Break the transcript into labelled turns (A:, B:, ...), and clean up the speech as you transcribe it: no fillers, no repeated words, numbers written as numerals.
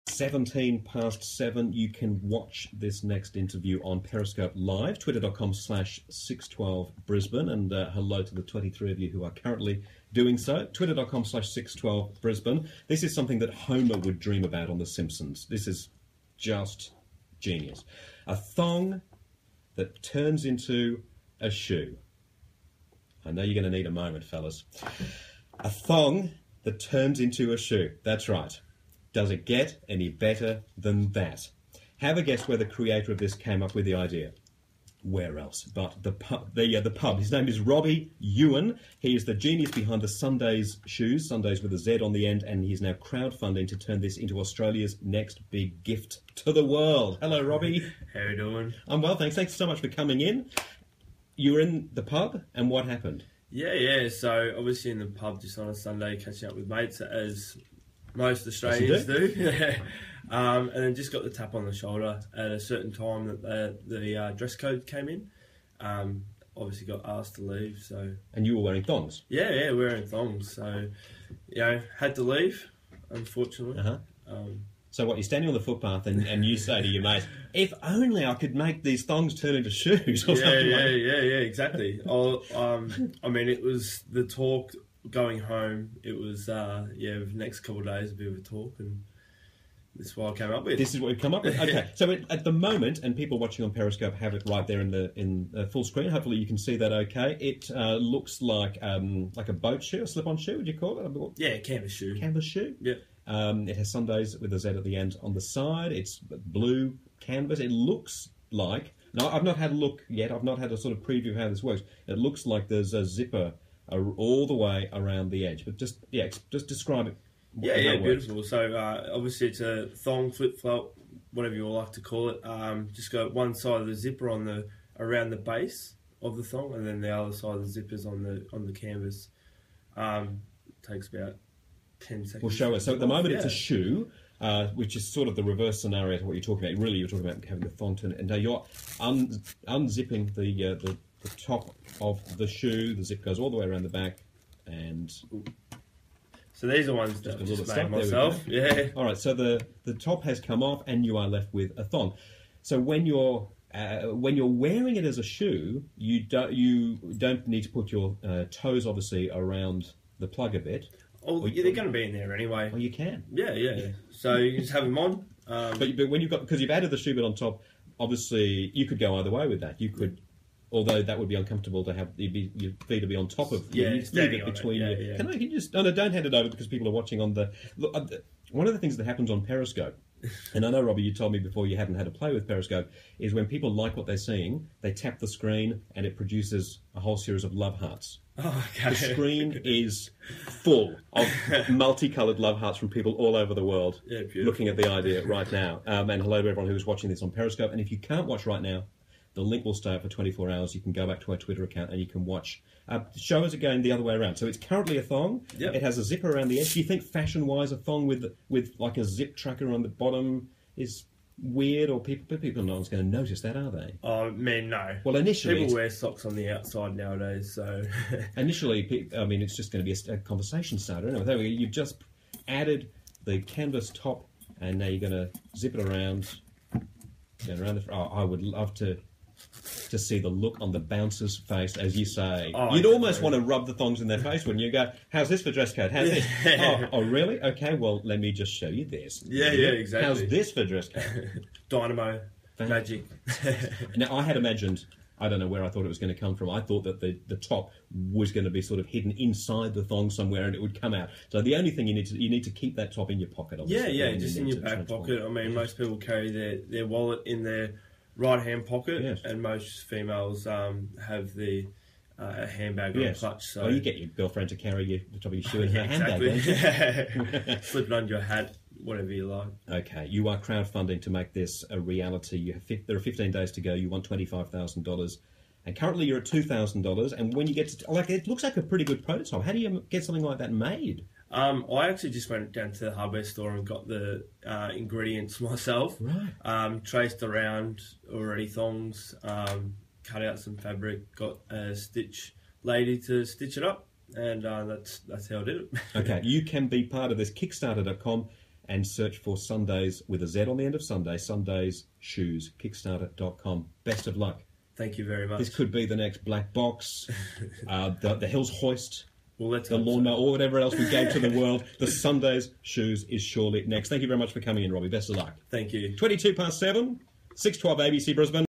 A: 17 past 7. You can watch this next interview on Periscope Live, twitter.com/612 Brisbane, and hello to the 23 of you who are currently doing so. Twitter.com/612 Brisbane. This is something that Homer would dream about on The Simpsons. This is just genius. A thong that turns into a shoe. I know you're going to need a moment, fellas. A thong that turns into a shoe. That's right. Does it get any better than that? Have a guess where the creator of this came up with the idea. Where else but the pub? The pub. His name is Robbie Ewan. He is the genius behind the Sundays shoes, Sundays with a Z on the end, and he's now crowdfunding to turn this into Australia's next big gift to the world. Hello, Robbie.
B: How are you doing?
A: I'm well, thanks. Thanks so much for coming in. You were in the pub, and what happened?
B: Yeah. So obviously in the pub just on a Sunday, catching up with mates as most Australians do. And then just got the tap on the shoulder at a certain time that the dress code came in. Obviously got asked to leave. So.
A: And you were wearing thongs?
B: Yeah, wearing thongs. So, had to leave, unfortunately.
A: Uh-huh. So what, you're standing on the footpath and you say to your mate, if only I could make these thongs turn into shoes or something like that.
B: Yeah, exactly. It was the talk going home. It was, the next couple of days, a bit of a talk, and this is what I came up with.
A: This is what we've come up with. Okay, so at the moment, and people watching on Periscope have it right there in the full screen. Hopefully you can see that okay. It looks like a boat shoe, a slip-on shoe, would you call it?
B: Yeah, canvas shoe.
A: Canvas shoe?
B: Yeah.
A: It has Sundays with a Z at the end on the side. It's blue canvas. It looks like... No, I've not had a look yet. I've not had a sort of preview of how this works. It looks like there's a zipper all the way around the edge. But just describe it.
B: Yeah, beautiful. So obviously it's a thong, flip-flop, whatever you all like to call it. Just got one side of the zipper around the base of the thong, and then the other side of the zipper's on the canvas. Takes about 10 seconds.
A: We'll show it. So at the moment it's a shoe, which is sort of the reverse scenario to what you're talking about. Really, you're talking about having the thong turn, and now you're unzipping the top of the shoe. The zip goes all the way around the back, and...
B: So these are ones that I've just made myself. Yeah.
A: All right. So the top has come off, and you are left with a thong. So when you're wearing it as a shoe, you don't need to put your toes obviously around the plug a bit.
B: Oh, they're going to be in there anyway.
A: Oh, you can.
B: Yeah. So you just have them on.
A: But when because you've added the shoe bit on top, obviously you could go either way with that. You could. Although that would be uncomfortable to have your feet to be on top of, leave it between you. Yeah. Can you just? No, don't hand it over because people are watching on the. Look, one of the things that happens on Periscope, and I know Robbie, you told me before you hadn't had a play with Periscope, is when people like what they're seeing, they tap the screen and it produces a whole series of love hearts.
B: Oh, okay.
A: The screen is full of multicoloured love hearts from people all over the world looking at the idea right now. And hello to everyone who's watching this on Periscope. And if you can't watch right now, the link will stay up for 24 hours. You can go back to our Twitter account and you can watch. The show is again the other way around. So it's currently a thong.
B: Yep.
A: It has a zipper around the edge. Do you think fashion-wise a thong with like a zip tracker on the bottom is weird, or people no one's going to notice that, are they?
B: Oh, man, no.
A: Well, initially...
B: People wear socks on the outside nowadays, so...
A: Initially, it's just going to be a conversation starter. Anyway, there we go. You've just added the canvas top, and now you're going to zip it around. I would love to see the look on the bouncer's face as you say. Oh, you'd almost want to rub the thongs in their face, wouldn't you? Go, how's this for dress code? How's this? Oh, really? Okay, well, let me just show you this.
B: Yeah, exactly.
A: How's this for dress code?
B: Dynamo. Magic.
A: Now, I had imagined, I don't know where I thought it was going to come from. I thought that the top was going to be sort of hidden inside the thong somewhere and it would come out. So the only thing you need to keep that top in your pocket, obviously.
B: Yeah, just in your back pocket. I mean, most people carry their wallet in their right-hand pocket, and most females have the handbag or a clutch. So.
A: Well, you get your girlfriend to carry the top of your shoe in her handbag, don't you?
B: Slip it under your hat, whatever you like. Okay,
A: you are crowdfunding to make this a reality. There are 15 days to go. You want $25,000. And currently you're at $2,000. And when you get to... it looks like a pretty good prototype. How do you get something like that made?
B: I actually just went down to the hardware store and got the ingredients myself.
A: Right.
B: Traced around already thongs, cut out some fabric, got a stitch lady to stitch it up, and that's how I did it.
A: Okay, you can be part of this. Kickstarter.com. and search for Sundays with a Z on the end of Sunday, Sundays Shoes, Kickstarter.com. Best of luck.
B: Thank you very much.
A: This could be the next Black Box, the Hills Hoist,
B: well,
A: the lawnmower, or whatever else we gave to the world. The Sundays Shoes is surely next. Thank you very much for coming in, Robbie. Best of luck.
B: Thank you.
A: 7:22, 6:12 ABC Brisbane.